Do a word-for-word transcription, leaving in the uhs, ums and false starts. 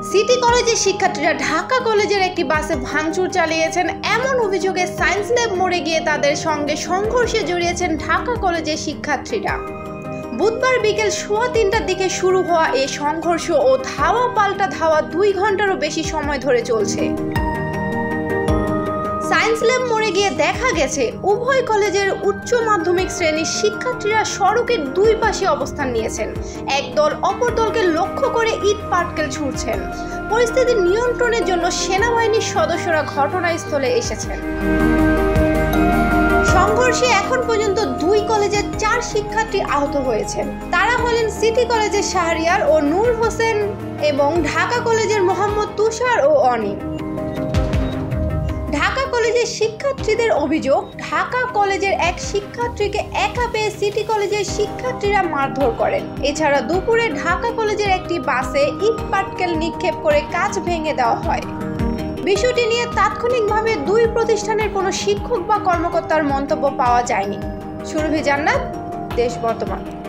City কলেজের শিক্ষার্থীরা ঢাকা কলেজের একটি বাসে ভাঙচুর চালিয়েছেন এমন অভিযোগে সায়েন্স ল্যাব মোড়ে গিয়ে তাদের সঙ্গে সংঘর্ষে জড়িয়েছেন ঢাকা কলেজের শিক্ষার্থীরা। বুধবার বিকেল সোয়া তিনটার দিকে শুরু হওয়া এই সংঘর্ষ ও ধাওয়া পাল্টা ধাওয়া দুই ঘন্টারও বেশি সময় ধরে চলছে। সায়েন্স ল্যাব মোড়ে গিয়ে দেখা গেছে উভয় কলেজের উচ্চ মাধ্যমিক শ্রেণীর শিক্ষার্থীরা সড়কের দুই পাশে অবস্থান নিয়েছেন। এক দল অপর দলকে লক্ষ্য করে ইট পাটকেল ছুড়ছেন। পরিস্থিতি নিয়ন্ত্রণের জন্য সেনাবাহিনীর সদস্যরা ঘটনাস্থলে এসেছেন। সংঘর্ষে এখন পর্যন্ত দুই কলেজের চার শিক্ষার্থী আহত হয়েছেন। তারা হলেন সিটি কলেজের শাহরিয়ার ও নূর হোসেন এবং ঢাকা কলেজের মোহাম্মদ তুষার ও অনিম। ঢাকা কলেজের শিক্ষার্থীদের অভিযোগ, ঢাকা কলেজের এক শিক্ষার্থীকে একা পেয়ে সিটি কলেজের শিক্ষার্থীরা মারধর করেন। এছাড়া দুপুরে ঢাকা কলেজের একটি বাসে ইট পাটকেল নিক্ষেপ করে কাচ ভেঙে দেওয়া হয়। বিষয়টি নিয়ে তাৎক্ষণিকভাবে দুই প্রতিষ্ঠানের কোনো শিক্ষক বা কর্মকর্তার মন্তব্য পাওয়া যায়নি। সুরভি জান্নাত, দেশ বর্তমান।